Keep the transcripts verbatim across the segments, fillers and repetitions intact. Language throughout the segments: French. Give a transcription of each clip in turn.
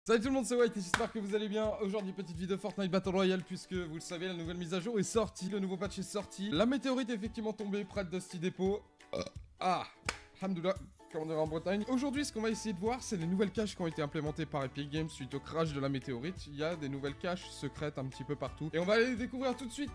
Salut tout le monde, c'est White et j'espère que vous allez bien. Aujourd'hui, petite vidéo Fortnite Battle Royale, puisque vous le savez, la nouvelle mise à jour est sortie, le nouveau patch est sorti. La météorite est effectivement tombée près de Dusty Depot. Ah, Alhamdoulilah, comme on dirait en Bretagne. Aujourd'hui, ce qu'on va essayer de voir, c'est les nouvelles caches qui ont été implémentées par Epic Games suite au crash de la météorite. Il y a des nouvelles caches secrètes un petit peu partout. Et on va aller les découvrir tout de suite.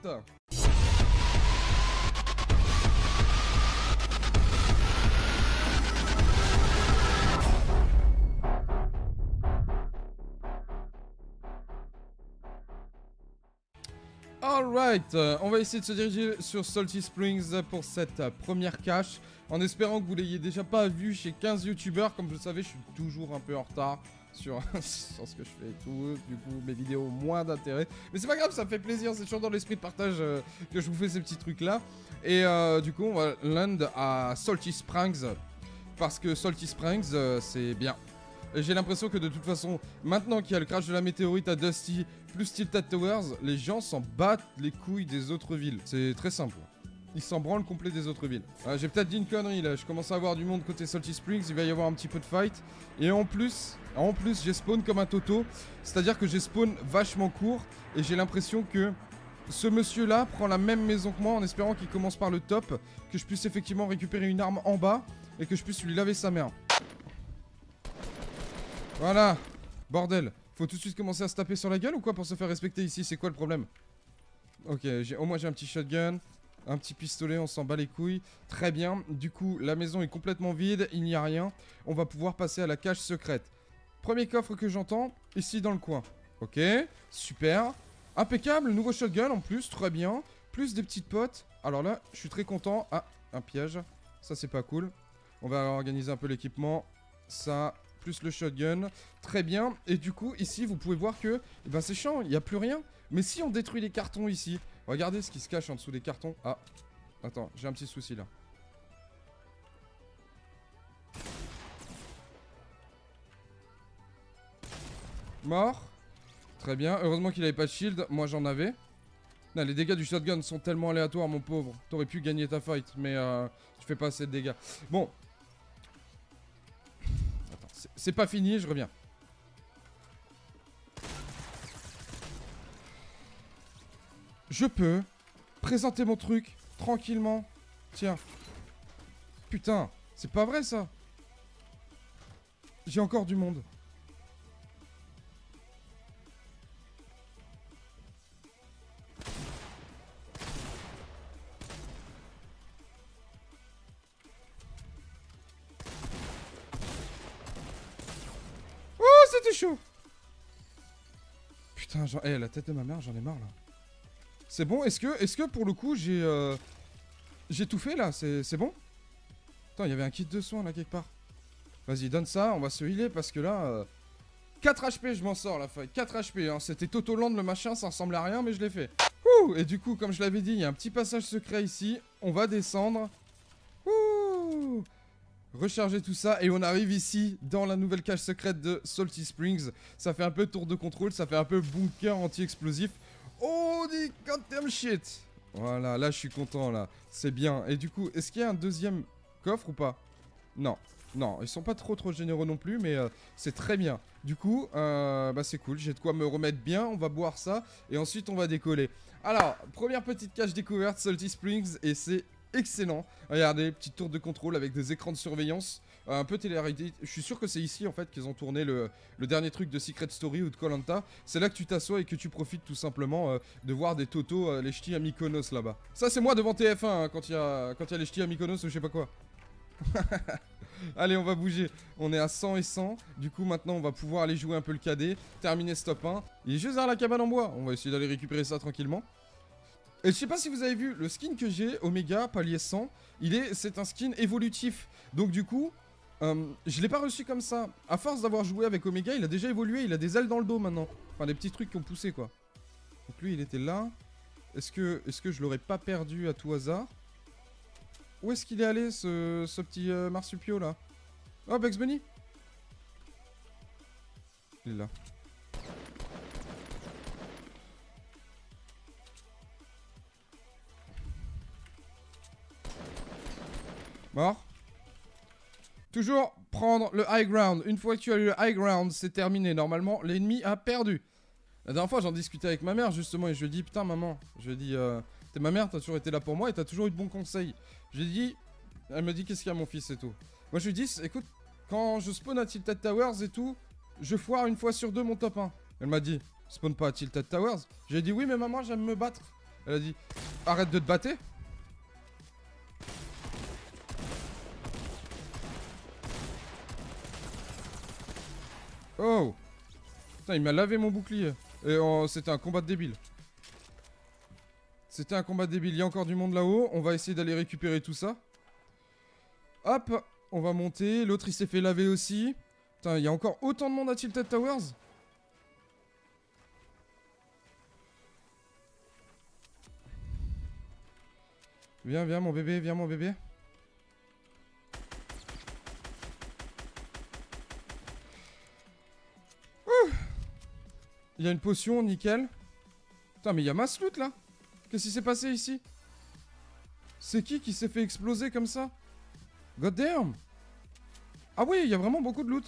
Alright, euh, on va essayer de se diriger sur Salty Springs pour cette euh, première cache, en espérant que vous l'ayez déjà pas vu chez quinze youtubeurs. Comme vous le savez, je suis toujours un peu en retard sur, sur ce que je fais et tout, du coup mes vidéos ont moins d'intérêt. Mais c'est pas grave, ça me fait plaisir, c'est toujours dans l'esprit de partage euh, que je vous fais ces petits trucs là. Et euh, du coup on va land à Salty Springs, parce que Salty Springs euh, c'est bien. J'ai l'impression que de toute façon, maintenant qu'il y a le crash de la météorite à Dusty, plus Tilted Towers, les gens s'en battent les couilles des autres villes. C'est très simple. Ils s'en branlent complet des autres villes. Ah, j'ai peut-être dit une connerie là, je commence à avoir du monde côté Salty Springs, il va y avoir un petit peu de fight. Et en plus, en plus j'ai spawn comme un toto, c'est-à-dire que j'ai spawn vachement court. Et j'ai l'impression que ce monsieur là prend la même maison que moi, en espérant qu'il commence par le top, que je puisse effectivement récupérer une arme en bas et que je puisse lui laver sa mère. Voilà, bordel. Faut tout de suite commencer à se taper sur la gueule ou quoi pour se faire respecter ici? C'est quoi le problème? Ok, au moins j'ai un petit shotgun, un petit pistolet, on s'en bat les couilles. Très bien, du coup la maison est complètement vide, il n'y a rien. On va pouvoir passer à la cache secrète. Premier coffre que j'entends, ici dans le coin. Ok, super. Impeccable, nouveau shotgun en plus, très bien. Plus des petites potes. Alors là, je suis très content. Ah, un piège. Ça c'est pas cool. On va organiser un peu l'équipement. Ça... plus le shotgun, très bien. Et du coup ici vous pouvez voir que eh ben, c'est chiant, il n'y a plus rien. Mais si on détruit les cartons ici, regardez ce qui se cache en dessous des cartons. Ah, attends, j'ai un petit souci là. Mort. Très bien, heureusement qu'il avait pas de shield, moi j'en avais. Non, les dégâts du shotgun sont tellement aléatoires mon pauvre. T'aurais pu gagner ta fight, mais euh, tu fais pas assez de dégâts. Bon. C'est pas fini, je reviens. Je peux présenter mon truc tranquillement. Tiens. Putain, c'est pas vrai ça. J'ai encore du monde. C'était chaud. Putain, genre, hey, la tête de ma mère, j'en ai marre là. C'est bon, est-ce que, est-ce que pour le coup j'ai euh, j'ai tout fait là, c'est bon? Attends, il y avait un kit de soins là quelque part. Vas-y, donne ça, on va se healer parce que là euh, quatre H P, je m'en sors la fight. quatre H P, hein. C'était Totoland le machin, ça ressemble à rien mais je l'ai fait. Ouh, et du coup, comme je l'avais dit, il y a un petit passage secret ici. On va descendre. Ouh. Recharger tout ça et on arrive ici dans la nouvelle cache secrète de Salty Springs. Ça fait un peu tour de contrôle, ça fait un peu bunker anti-explosif. Oh, the goddamn shit. Voilà, là je suis content là, c'est bien. Et du coup, est-ce qu'il y a un deuxième coffre ou pas? Non, non, ils sont pas trop trop généreux non plus, mais euh, c'est très bien. Du coup, euh, bah c'est cool, j'ai de quoi me remettre bien, on va boire ça et ensuite on va décoller. Alors, première petite cache découverte, Salty Springs, et c'est excellent. Regardez, petite tour de contrôle avec des écrans de surveillance, euh, un peu télé-réalité. Je suis sûr que c'est ici en fait qu'ils ont tourné le, le dernier truc de Secret Story ou de koh Lanta. C'est là que tu t'assois et que tu profites tout simplement euh, de voir des totos, euh, les ch'tis à Mykonos là-bas. Ça c'est moi devant T F un hein, quand il y a quand il y a les ch'tis à Mykonos ou je sais pas quoi. Allez, on va bouger. On est à cent et cent. Du coup, maintenant, on va pouvoir aller jouer un peu le cadet. Terminer ce top un. Il est juste dans la cabane en bois. On va essayer d'aller récupérer ça tranquillement. Et je sais pas si vous avez vu, le skin que j'ai, Omega, palier cent, il est, c'est un skin évolutif. Donc du coup, euh, je l'ai pas reçu comme ça. À force d'avoir joué avec Omega, il a déjà évolué, il a des ailes dans le dos maintenant. Enfin, des petits trucs qui ont poussé, quoi. Donc lui, il était là. Est-ce que, est-ce que je l'aurais pas perdu à tout hasard? Où est-ce qu'il est allé, ce, ce petit euh, marsupio, là? Oh, Bugs Bunny. Il est là. Mort. Toujours prendre le high ground. Une fois que tu as eu le high ground, c'est terminé. Normalement, l'ennemi a perdu. La dernière fois, j'en discutais avec ma mère, justement, et je lui ai dit, putain, maman, je lui ai dit, euh, t'es ma mère, t'as toujours été là pour moi, et t'as toujours eu de bons conseils. Je lui ai dit, elle me dit, qu'est-ce qu'il y a, mon fils, et tout. Moi, je lui ai dit, écoute, quand je spawn à Tilted Towers et tout, je foire une fois sur deux mon top un. Elle m'a dit, spawn pas à Tilted Towers. J'ai dit, oui, mais maman, j'aime me battre. Elle a dit, arrête de te battre. Oh! Putain, il m'a lavé mon bouclier. Et oh, c'était un combat de débile. C'était un combat de débile. Il y a encore du monde là-haut. On va essayer d'aller récupérer tout ça. Hop! On va monter. L'autre, il s'est fait laver aussi. Putain, il y a encore autant de monde à Tilted Towers. Viens, viens, mon bébé. Viens, mon bébé. Il y a une potion, nickel. Putain, mais il y a masse loot là. Qu'est-ce qui s'est passé ici? C'est qui qui s'est fait exploser comme ça? God damn. Ah oui, il y a vraiment beaucoup de loot.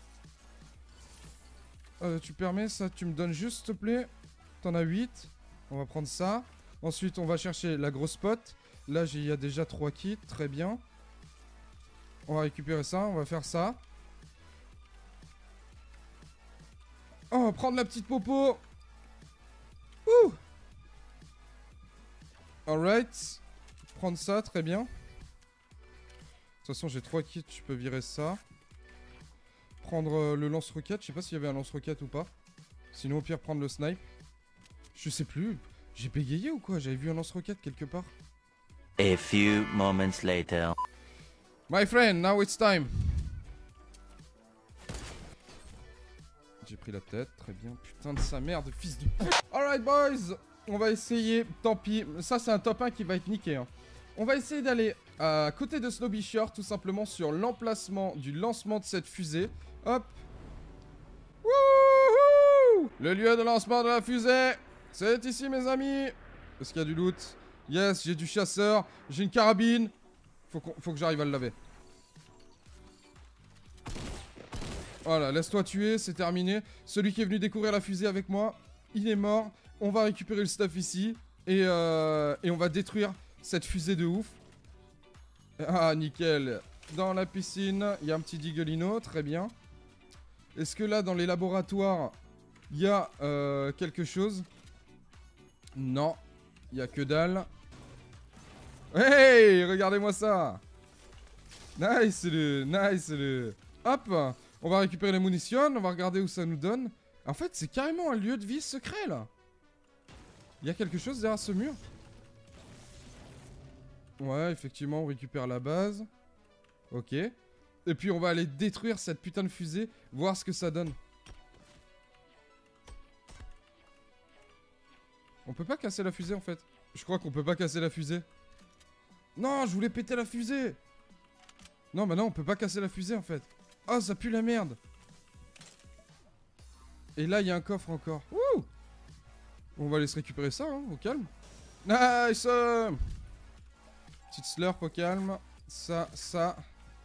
Euh, tu permets ça, tu me donnes juste, s'il te plaît. T'en as huit. On va prendre ça. Ensuite, on va chercher la grosse pote. Là, il y a déjà trois kits. Très bien. On va récupérer ça. On va faire ça. Oh, prendre la petite popo. Ouh. Alright. Prendre ça, très bien. De toute façon, j'ai trois kits, je peux virer ça. Prendre euh, le lance-roquette. Je sais pas s'il y avait un lance-roquette ou pas. Sinon, au pire, prendre le snipe. Je sais plus. J'ai bégayé ou quoi? J'avais vu un lance-roquette quelque part. A few moments later. My friend, now it's time. J'ai pris la tête, très bien. Putain de sa mère de fils de... Alright boys, on va essayer, tant pis. Ça c'est un top un qui va être niqué. Hein. On va essayer d'aller à côté de Snowby Shore, tout simplement sur l'emplacement du lancement de cette fusée. Hop. Wouhou! Le lieu de lancement de la fusée, c'est ici mes amis. Est-ce qu'il y a du loot? Yes, j'ai du chasseur, j'ai une carabine. Faut, qu'on, faut que j'arrive à le laver. Voilà, laisse-toi tuer, c'est terminé. Celui qui est venu découvrir la fusée avec moi, il est mort. On va récupérer le stuff ici. Et, euh, et on va détruire cette fusée de ouf. Ah, nickel. Dans la piscine, il y a un petit digolino, très bien. Est-ce que là, dans les laboratoires, il y a euh, quelque chose? Non, il n'y a que dalle. Hey, regardez-moi ça. Nice, le, nice, le. Hop. On va récupérer les munitions, on va regarder où ça nous donne. En fait, c'est carrément un lieu de vie secret, là. Il y a quelque chose derrière ce mur. Ouais, effectivement, on récupère la base. Ok. Et puis, on va aller détruire cette putain de fusée, voir ce que ça donne. On peut pas casser la fusée, en fait. Je crois qu'on peut pas casser la fusée. Non, je voulais péter la fusée. Non, bah non, on peut pas casser la fusée, en fait. Oh, ça pue la merde. Et là, il y a un coffre encore. Wouh! On va aller se récupérer ça, hein, au calme. Nice! Petite slurp au calme. Ça, ça.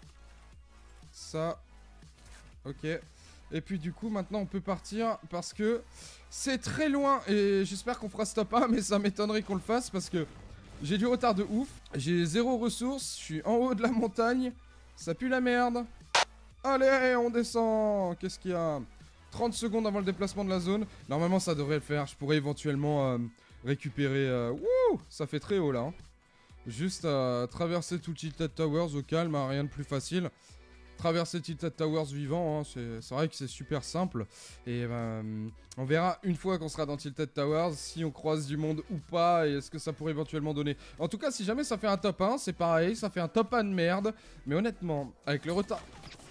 Ça. Ok. Et puis du coup, maintenant, on peut partir parce que c'est très loin. Et j'espère qu'on fera ce top un, mais ça m'étonnerait qu'on le fasse parce que j'ai du retard de ouf. J'ai zéro ressources. Je suis en haut de la montagne. Ça pue la merde. Allez, on descend. Qu'est-ce qu'il y a? trente secondes avant le déplacement de la zone. Normalement, ça devrait le faire. Je pourrais éventuellement euh, récupérer... Euh... Wouh! Ça fait très haut, là. Hein. Juste à traverser tout Tilted Towers au calme. Hein, rien de plus facile. Traverser Tilted Towers vivant. Hein, c'est vrai que c'est super simple. Et ben, on verra une fois qu'on sera dans Tilted Towers si on croise du monde ou pas. Et est-ce que ça pourrait éventuellement donner. En tout cas, si jamais ça fait un top un, c'est pareil. Ça fait un top un de merde. Mais honnêtement, avec le retard...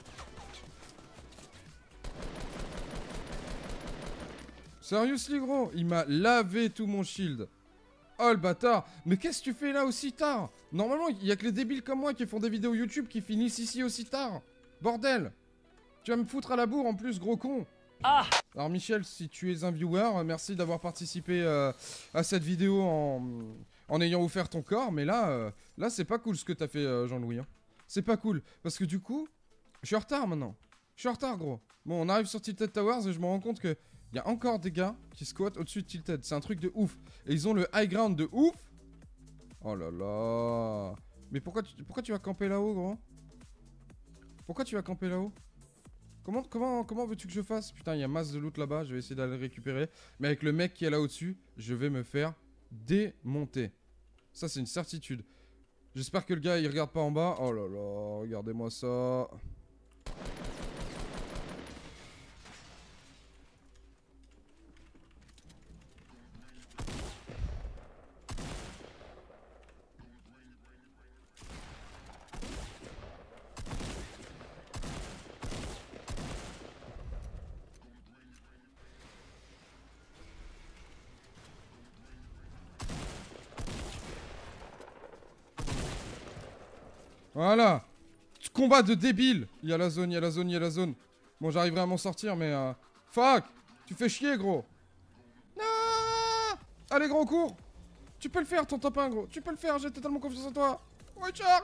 Seriously gros, il m'a lavé tout mon shield. Oh le bâtard. Mais qu'est-ce que tu fais là aussi tard? Normalement, il y a que les débiles comme moi qui font des vidéos YouTube qui finissent ici aussi tard. Bordel. Tu vas me foutre à la bourre en plus, gros con. Ah. Alors Michel, si tu es un viewer, merci d'avoir participé euh, à cette vidéo en, en ayant offert ton corps. Mais là, euh, là c'est pas cool ce que t'as fait euh, Jean-Louis. Hein. C'est pas cool. Parce que du coup, Je suis en retard maintenant. Je suis en retard, gros. Bon, on arrive sur Tilted Towers et je me rends compte que il y a encore des gars qui squattent au-dessus de Tilted. C'est un truc de ouf. Et ils ont le high ground de ouf. Oh là là. Mais pourquoi tu, pourquoi tu vas camper là-haut, gros? Pourquoi tu vas camper là-haut? Comment, comment, comment veux-tu que je fasse? Putain, il y a masse de loot là-bas. Je vais essayer d'aller le récupérer. Mais avec le mec qui est là au-dessus, je vais me faire démonter. Ça, c'est une certitude. J'espère que le gars, il regarde pas en bas. Oh là là, regardez-moi ça. Voilà. Combat de débile. Il y a la zone, il y a la zone, il y a la zone. Bon, j'arriverai à m'en sortir, mais... Euh... Fuck. Tu fais chier, gros. Non. Allez, gros, cours. Tu peux le faire, ton top un, gros. Tu peux le faire, j'ai totalement confiance en toi. Richard.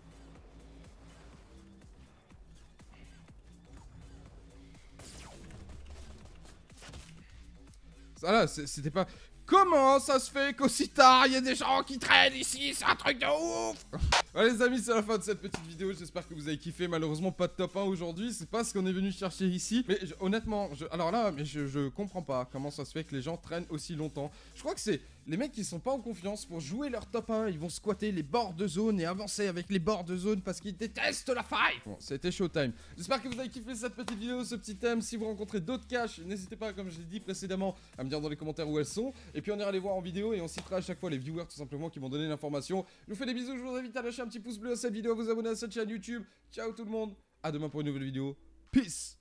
Ça là, c'était pas... Comment ça se fait qu'aussi tard, il y a des gens qui traînent ici? C'est un truc de ouf. Allez les amis, c'est la fin de cette petite vidéo. J'espère que vous avez kiffé. Malheureusement, pas de top un aujourd'hui. C'est pas ce qu'on est venu chercher ici. Mais je, honnêtement, je, alors là, mais je, je comprends pas comment ça se fait que les gens traînent aussi longtemps. Je crois que c'est les mecs qui sont pas en confiance pour jouer leur top un. Ils vont squatter les bords de zone et avancer avec les bords de zone parce qu'ils détestent la faille. Bon, c'était showtime. J'espère que vous avez kiffé cette petite vidéo, ce petit thème. Si vous rencontrez d'autres caches, n'hésitez pas, comme je l'ai dit précédemment, à me dire dans les commentaires où elles sont. Et puis on ira les voir en vidéo et on citera à chaque fois les viewers tout simplement qui m'ont donné l'information. Je vous fais des bisous, je vous invite à lâcher un petit pouce bleu à cette vidéo, à vous abonner à cette chaîne YouTube. Ciao tout le monde, à demain pour une nouvelle vidéo. Peace.